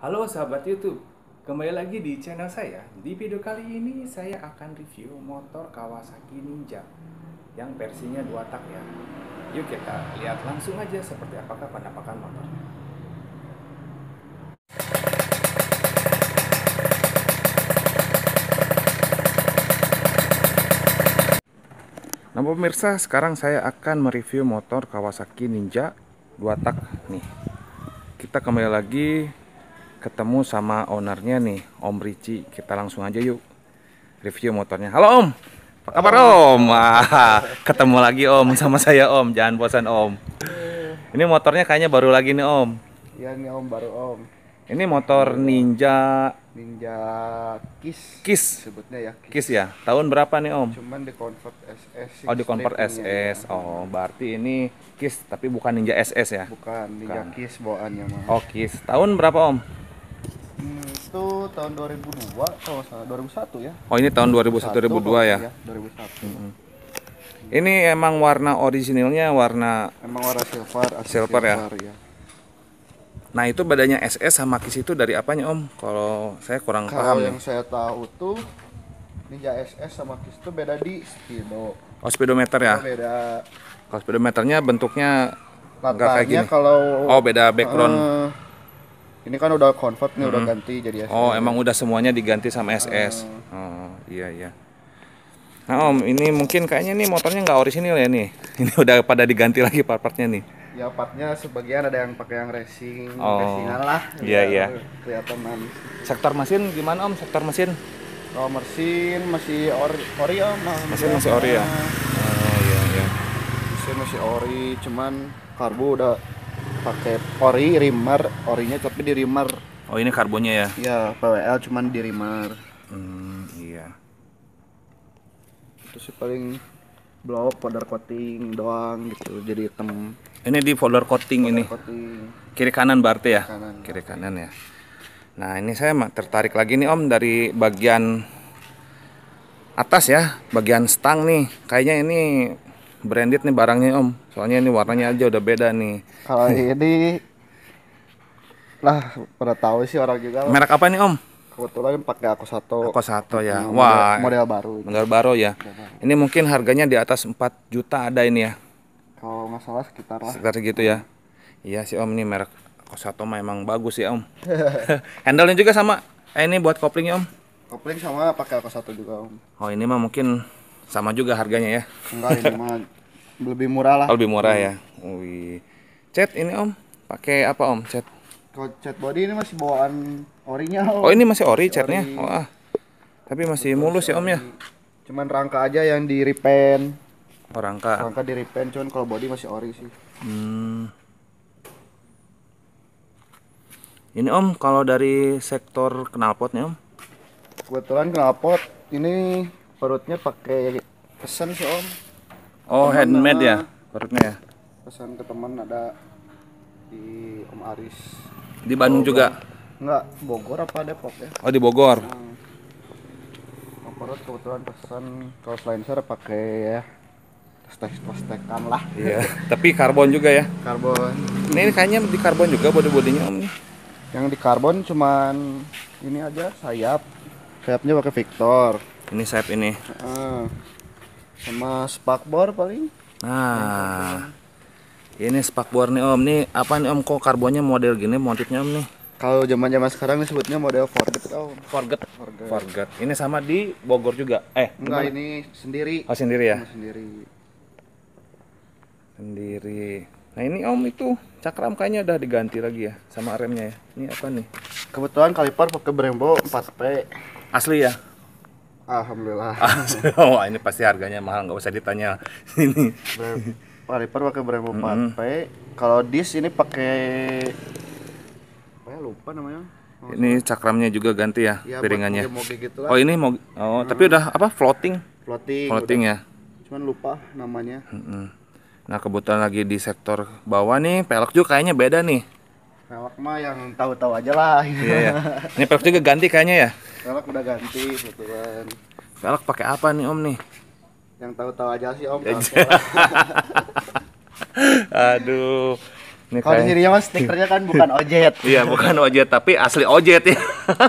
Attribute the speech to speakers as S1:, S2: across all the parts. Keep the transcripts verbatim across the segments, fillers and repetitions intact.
S1: Halo sahabat YouTube, kembali lagi di channel saya. Di video kali ini saya akan review motor Kawasaki Ninja yang versinya dua tak ya. Yuk kita lihat langsung aja seperti apakah penampakan motornya. Nah pemirsa, sekarang saya akan mereview motor Kawasaki Ninja dua tak nih. Kita kembali lagi ketemu sama ownernya nih, Om Ricci. Kita langsung aja yuk review motornya. Halo Om, apa kabar Om? Wah, ketemu lagi Om sama saya Om. Jangan bosan Om. Ini motornya kayaknya baru lagi nih Om.
S2: Iya nih Om, baru Om.
S1: Ini motor Ninja
S2: Ninja Kiss.
S1: Kiss.
S2: Sebutnya ya.
S1: Kiss ya. Tahun berapa nih Om?
S2: Cuman di convert S S sih.
S1: Oh di convert
S2: steppingnya
S1: S S.
S2: ya.
S1: Oh berarti ini Kiss tapi bukan Ninja S S ya?
S2: Bukan Ninja
S1: Bukan.
S2: Kiss bawaannya mah.
S1: Oh Kiss. Tahun berapa Om?
S2: Hmm, itu tahun dua ribu dua kalau nggak salah, dua ribu satu ya.
S1: Oh ini tahun dua ribu satu dua ribu dua ya?
S2: Iya, dua ribu satu.
S1: Mm-hmm. Ini emang warna orisinilnya warna
S2: Emang warna silver, asli
S1: Silver ya?
S2: ya.
S1: Nah itu bedanya S S sama Kiss itu dari apanya Om? Kalau saya kurang
S2: Kalau
S1: paham
S2: yang
S1: nih.
S2: saya tahu tuh Ninja S S sama Kiss tuh beda di speedo.
S1: Oh speedometer ya?
S2: Beda
S1: Kalau speedometernya bentuknya nggak kayak
S2: latanya
S1: gini.
S2: kalau
S1: Oh beda background.
S2: eh, ini kan udah convert nih, udah
S1: Mm-mm.
S2: ganti jadi S S.
S1: Oh emang udah semuanya diganti sama S S. Oh iya iya. Nah Om ini mungkin kayaknya nih motornya nggak orisinil ya nih. Ini udah pada diganti lagi part-partnya nih.
S2: Ya partnya sebagian ada yang pakai yang racing,
S1: Oh,
S2: racingan lah.
S1: iya,
S2: Ya,
S1: iya.
S2: Kelihatan manis.
S1: Sektor mesin gimana Om? Sektor mesin?
S2: Kalau mesin masih ori, ori om.
S1: Mesin masih ori ya? Oh iya iya.
S2: Mesin masih ori, cuman karbu udah pakai ori, rimmer, orinya tapi di rimmer.
S1: Oh ini karbonnya ya?
S2: Ya P W L cuman di rimmer.
S1: Hmm iya.
S2: Itu sih paling blow up powder coating doang gitu, jadi hitam.
S1: Ini di folder coating ini.
S2: Coating
S1: Kiri kanan berarti ya?
S2: kanan.
S1: Kiri kanan ya. Nah ini saya mah tertarik lagi nih Om dari bagian atas ya, bagian stang nih. Kayaknya ini branded nih barangnya Om. Soalnya ini warnanya aja udah beda nih.
S2: Kalau ini lah pada tahu sih orang juga.
S1: Merek apa nih Om?
S2: Kebetulan pakai aku satu.
S1: Ako satu ya.
S2: Model-
S1: Wah,
S2: model baru.
S1: model baru ya. Ini mungkin harganya di atas empat juta ada ini ya.
S2: Kalau nggak salah sekitar lah.
S1: Sekitar gitu ya. Iya sih Om, ini merek Ako satu mah emang bagus ya Om. Handle-nya juga sama. Eh ini buat koplingnya Om.
S2: Kopling sama pakai aku satu juga om.
S1: Oh ini mah mungkin sama juga harganya ya.
S2: Enggak, ini mah lebih murah lah.
S1: Oh, lebih murah ya. Wih. Cat ini Om, pakai apa Om? Cat.
S2: Kalau cat body ini masih bawaan orinya om.
S1: Oh ini masih ori catnya.
S2: ori.
S1: Wah. Tapi masih mulus ya Om ya.
S2: Cuman rangka aja yang di repaint.
S1: Oh rangka.
S2: Rangka di repaint, cuman kalau body masih ori sih.
S1: Hmm. Ini Om, kalau dari sektor knalpotnya Om.
S2: Kebetulan knalpot ini perutnya pakai pesan sih om.
S1: Oh
S2: Temen
S1: handmade
S2: nama-
S1: ya, perutnya ya.
S2: Pesan ke teman ada di Om Aris.
S1: Di Bandung juga.
S2: Enggak, Bogor apa Depok ya?
S1: Oh di Bogor.
S2: Om perut kebetulan pesan kalau selain saya pakai ya tes tekan lah.
S1: Iya. Tapi karbon juga ya.
S2: Karbon.
S1: Ini kayaknya di karbon juga body-bodinya Om nih.
S2: Yang di karbon cuman ini aja sayap. Sayapnya pakai Victor.
S1: Ini sayap ini.
S2: Heeh. Sama spakbor paling.
S1: Nah. Ini spakbor nih Om. Nih apa nih Om, kok karbonnya model gini motifnya Om nih?
S2: Kalau zaman-zaman sekarang disebutnya model forget om.
S1: Forget.
S2: Forget.
S1: Forget. Ini sama di Bogor juga. Eh,
S2: Enggak,
S1: gimana?
S2: ini sendiri.
S1: Oh sendiri ya?
S2: Ini sendiri.
S1: Sendiri. Nah ini Om itu cakram kayaknya udah diganti lagi ya sama remnya ya. Ini apa nih?
S2: Kebetulan kaliper pakai Brembo empat P.
S1: Asli ya?
S2: Alhamdulillah.
S1: Wah ini pasti harganya mahal, nggak usah ditanya. Ini.
S2: Brem- Kaliper pakai Brembo empat P. Kalau dis ini pakai apa ya, lupa namanya. Oh,
S1: Ini cakramnya juga ganti ya,
S2: ya, buat
S1: piringannya.
S2: moge-moge gitu lah.
S1: Oh ini mau, oh tapi udah apa floating,
S2: Floating.
S1: floating
S2: udah.
S1: ya.
S2: Cuman lupa namanya.
S1: Mm-mm. Nah kebetulan lagi di sektor bawah nih, pelek juga kayaknya beda nih.
S2: Pelek mah yang tahu-tahu aja lah.
S1: Iya ya. Ini pelek juga ganti kayaknya ya.
S2: Pelek udah ganti kebetulan.
S1: Pelek pakai apa nih Om nih?
S2: Yang tahu-tahu aja sih om.
S1: Aduh. Ini
S2: Kalau di
S1: kayak
S2: sininya mas stikernya kan bukan ojet.
S1: iya, bukan ojet tapi asli ojet ya.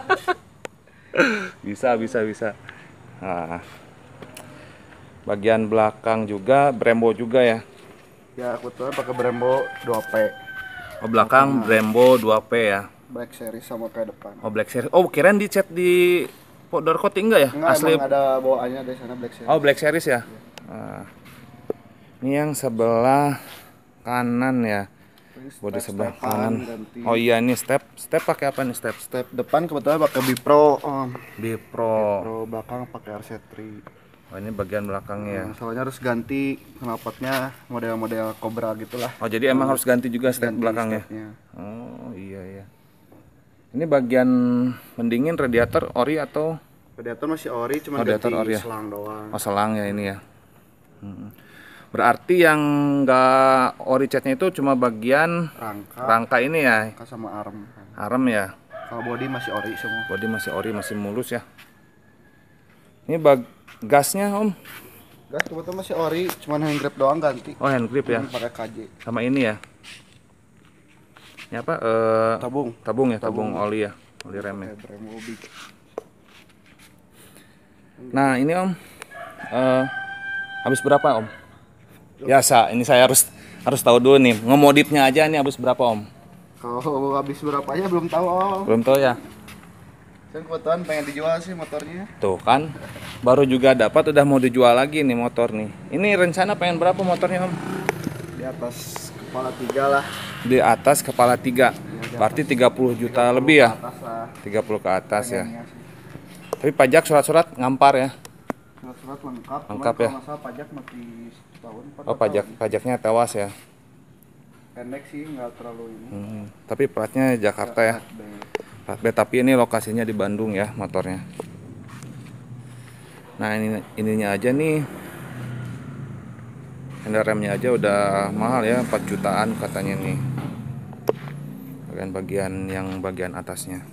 S1: Bisa, bisa, bisa. Nah, bagian belakang juga Brembo juga ya.
S2: Ya kebetulan pakai Brembo dua P.
S1: Oh, belakang Brembo dua P ya.
S2: Black series sama kayak depan.
S1: Oh, Black Series. Oh, kirain dicat di powder coating enggak ya?
S2: Enggak,
S1: Asli.
S2: emang ada bawaannya dari sana Black series.
S1: Oh, Black Series ya. Nah, ini yang sebelah kanan ya. Bodi sebelah kanan.
S2: Ganti.
S1: Oh iya, ini step. Step pakai apa nih step?
S2: Step depan kebetulan pakai Bipro, Om.
S1: Bipro.
S2: Bipro belakang pakai R C tiga.
S1: Oh, ini bagian belakangnya.
S2: Nah, soalnya harus ganti knalpotnya model-model Cobra gitulah.
S1: Oh, jadi emang harus ganti juga step
S2: Ganti
S1: belakangnya.
S2: stepnya.
S1: Oh, iya iya. Ini bagian pendingin radiator ori atau
S2: Radiator masih ori, cuma
S1: Radiator
S2: ganti
S1: ori ya?
S2: selang doang.
S1: oh, selang ya ini ya. Hmm. Berarti yang enggak ori catnya itu cuma bagian
S2: Rangka,
S1: rangka ini ya,
S2: rangka sama arm.
S1: arem ya.
S2: Kalau body masih ori semua.
S1: Bodi masih ori, masih mulus ya. Ini bag gasnya Om.
S2: Gas kebetulan masih ori, cuma hand grip doang ganti.
S1: Oh, hand grip ya.
S2: Hmm, pakai K J.
S1: Sama ini ya. Ini apa? Eh,
S2: Tabung.
S1: tabung ya, tabung, oli ya, oli remnya.
S2: Kayak Brembo big.
S1: Nah, ini Om. Eh, habis berapa Om? Biasa, ini saya harus harus tahu dulu nih. Ngemodifnya aja nih habis berapa Om?
S2: Kalau habis berapanya belum tahu, Om.
S1: Belum tahu ya.
S2: Saya kebetulan pengen dijual sih motornya.
S1: Tuh kan, baru juga dapat udah mau dijual lagi nih motor nih. Ini rencana pengen berapa motornya Om?
S2: Di atas kepala tiga lah.
S1: Di atas kepala tiga. Berarti tiga puluh juta lebih ya?
S2: Atas lah.
S1: tiga puluh ke atas ya.
S2: Pengennya sih.
S1: Tapi pajak surat-surat ngampar ya.
S2: Surat-surat lengkap.
S1: Lengkap
S2: cuman
S1: ya?
S2: kalau masalah pajak masih setahun. empat
S1: Oh, pajak
S2: tahun.
S1: pajaknya tewas ya.
S2: Pendek sih, nggak terlalu ini.
S1: Hmm, tapi platnya Jakarta ya.
S2: B.
S1: Plat B, tapi ini lokasinya di Bandung ya motornya. Nah, ini ininya aja nih. Handle remnya aja udah mahal ya, empat jutaan katanya nih. Bagian-bagian yang bagian atasnya.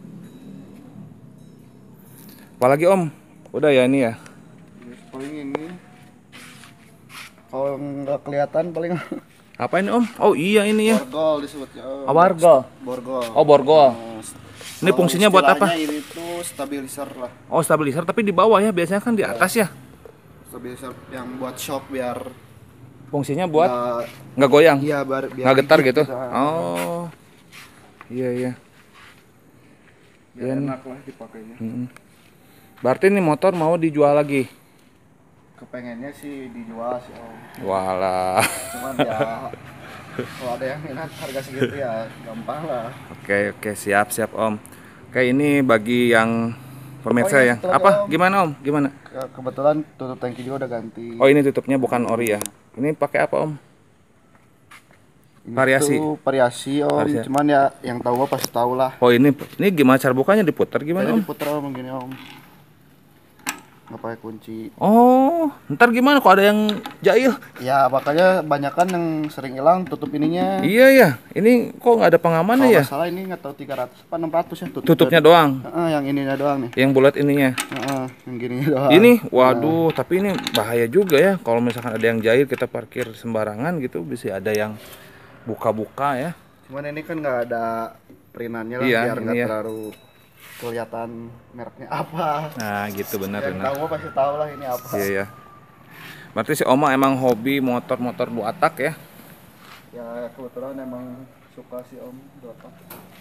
S1: Apalagi Om? Udah ya ini ya.
S2: Terus paling ini. Kalau nggak kelihatan paling
S1: Apa ini Om? Oh iya ini ya.
S2: borgol disebutnya. Om.
S1: Oh, borgol.
S2: Borgol.
S1: Oh, borgol.
S2: Oh,
S1: Ini
S2: kalau
S1: fungsinya buat apa?
S2: istilahnya Ini tuh stabilizer lah.
S1: Oh, stabilizer tapi di bawah ya, biasanya kan di atas ya.
S2: Stabilizer yang buat shock biar
S1: Fungsinya buat
S2: nggak-
S1: nggak goyang,
S2: iya biar, biar
S1: nggak getar
S2: dikit
S1: gitu.
S2: bisa.
S1: Oh, iya iya.
S2: Biar
S1: Dan-
S2: enak lah dipakainya.
S1: Mm-mm. Berarti ini motor mau dijual lagi?
S2: Kepengennya sih dijual sih Om.
S1: Walah.
S2: Cuman ya kalau ada yang minat harga segitu ya gampang lah.
S1: Oke oke, siap siap Om. Oke, ini bagi yang pemirsa
S2: Oh, iya,
S1: yang
S2: satu lagi,
S1: apa?
S2: Om.
S1: Gimana Om? Gimana?
S2: Ya, kebetulan tutup tangki juga udah ganti.
S1: Oh, ini tutupnya bukan ori ya? Ini pakai apa Om?
S2: Ini
S1: variasi.
S2: tuh variasi Om.
S1: Variasi.
S2: Cuman ya yang tahu mah pasti tahu lah.
S1: Oh, ini ini gimana cara bukanya, diputar gimana
S2: Jadi
S1: Om?
S2: diputer Om begini Om. Nggak pakai kunci.
S1: Oh, ntar gimana kok ada yang jahil?
S2: Ya makanya banyak kan yang sering hilang tutup ininya.
S1: Iya ya, ini kok nggak ada pengamannya
S2: Kalau
S1: ya?
S2: nggak salah ini nggak tahu tiga ratus apa enam ratus ya tutup.
S1: Tutupnya doang,
S2: Heeh, yang ininya doang nih.
S1: yang bulat ininya.
S2: Heeh, yang gininya doang.
S1: Ini, waduh, tapi ini bahaya juga ya. Kalau misalkan ada yang jahil kita parkir sembarangan gitu, bisa ada yang buka-buka ya.
S2: Cuman ini kan nggak ada perinannya lah
S1: Iya,
S2: biar
S1: ini
S2: nggak
S1: ya.
S2: terlalu kelihatan mereknya apa.
S1: Nah, gitu benar
S2: Yang
S1: benar.
S2: tahu mah pasti tahu lah ini apa.
S1: Iya ya. Berarti si Oma emang hobi motor-motor dua tak ya?
S2: Ya kebetulan emang suka sih Om dua tak.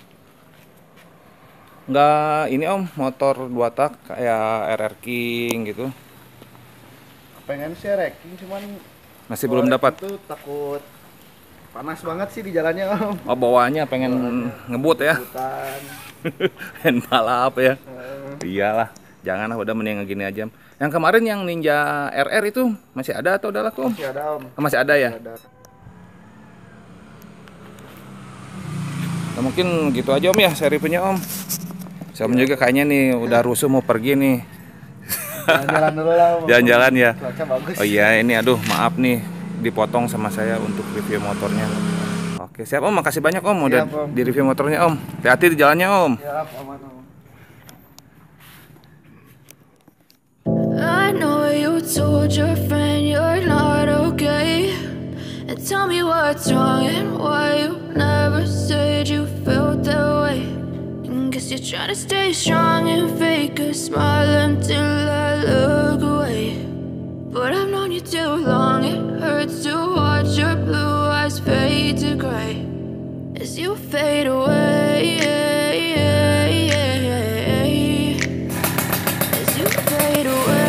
S1: Nggak ini Om, motor dua tak kayak R R King gitu.
S2: Pengen sih racking cuman
S1: Masih
S2: kalau
S1: belum dapat.
S2: Itu takut panas banget sih di jalannya Om.
S1: Oh, bawaannya pengen ngebut ya.
S2: Hutan.
S1: Hand balap ya.
S2: Eh,
S1: Iyalah, janganlah, udah mending gini aja. Yang kemarin yang Ninja R R itu masih ada atau udah laku Om?
S2: masih ada Om.
S1: Oh, masih ada ya?
S2: Ada.
S1: Nah, mungkin gitu aja Om ya saya reviewnya Om. Saya juga kayaknya nih udah rusuh mau pergi nih.
S2: Jalan-jalan dulu lah Om.
S1: Jalan-jalan ya.
S2: Cuaca bagus.
S1: Oh iya, ini aduh maaf nih dipotong sama saya untuk review motornya. Oke, siap Om, makasih banyak Om udah
S2: Siap, Om.
S1: di review motornya Om. Hati-hati di jalannya Om.
S2: Siap, aman Om.
S3: I know you told your friend you're not okay, Now tell me what's wrong and why you never said you felt that way. And guess you're trying to stay strong and fake a smile until I look away. But I've known you too long, it hurts to watch your blue eyes fade to gray as you fade away. As you fade away.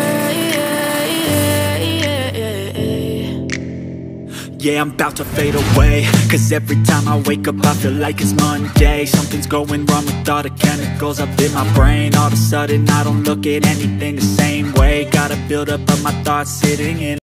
S4: Yeah, I'm about to fade away, cause every time I wake up I feel like it's Monday. Something's going wrong with all the chemicals up in my brain. All of a sudden I don't look at anything the same way. Got a build up of my thoughts sitting in